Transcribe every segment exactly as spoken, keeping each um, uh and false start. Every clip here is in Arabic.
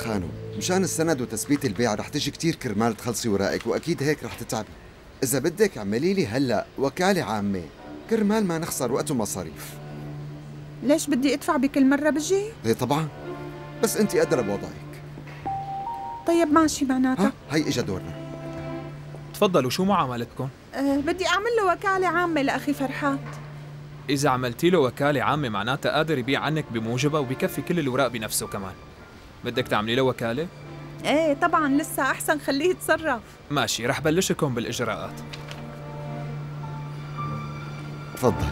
خانم، مشان السند وتثبيت البيع رح تجي كتير كرمال تخلصي ورائك، وأكيد هيك رح تتعبي. إذا بدك اعملي لي هلأ وكالة عامة كرمال ما نخسر وقت ومصاريف. ليش بدي أدفع بكل مرة بجي؟ ايه طبعا، بس أنت أدرى بوضعك. طيب ماشي معناتها. ها هي إجا دورنا. تفضلوا، شو معاملتكم؟ أه بدي أعمل له وكالة عامة لأخي فرحات. إذا عملتي له وكالة عامة معناتها قادر يبيع عنك بموجبها وبكفي كل الوراق بنفسه كمان. بدك تعملي له وكالة؟ ايه طبعا، لسه أحسن خليه يتصرف. ماشي، رح بلشكم بالإجراءات. تفضل.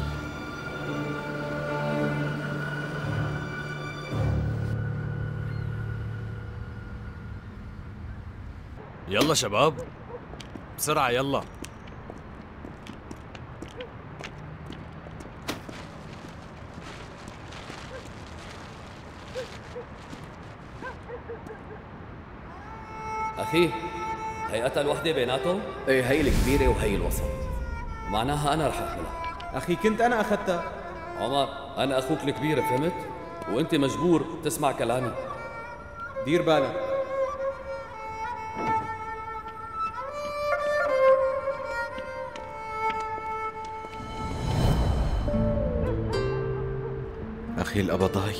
يلا شباب بسرعة يلا. أخي، هي أتقل وحدة بيناتهم؟ ايه هي الكبيرة وهي الوسط. معناها أنا رح أحملها. أخي كنت أنا أخذتها. عمر، أنا أخوك الكبير، فهمت؟ وأنت مجبور تسمع كلامي. دير بالك. أخي القبضاي،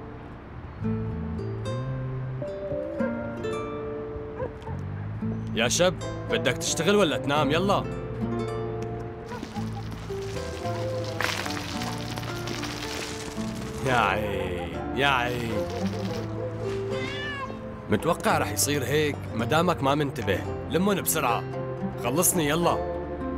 يا شب، بدك تشتغل ولا تنام؟ يلا. يا عين يا عين، متوقع رح يصير هيك مدامك ما منتبه. لمن بسرعة، خلصني يلا.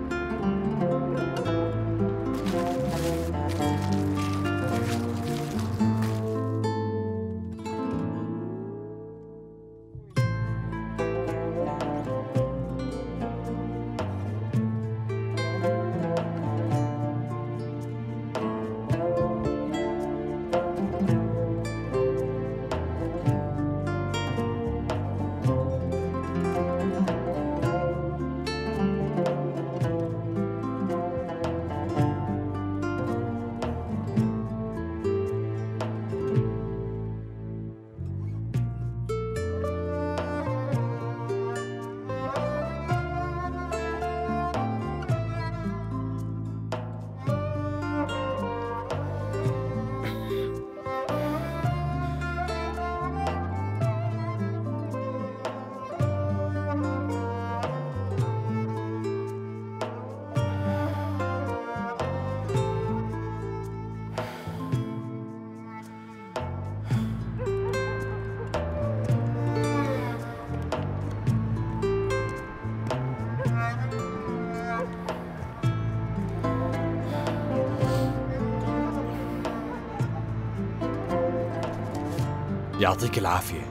يعطيك العافية.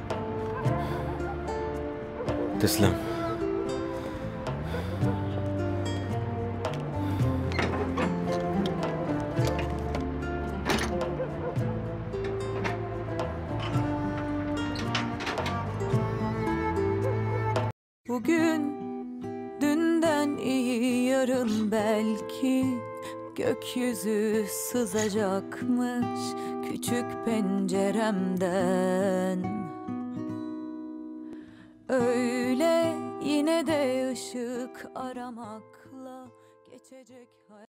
تسلم. Bugün dünden iyi, yarın belki gökyüzü sızacakmış küçük penceremden. Öyle yine de ışık aramakla geçecek hayat.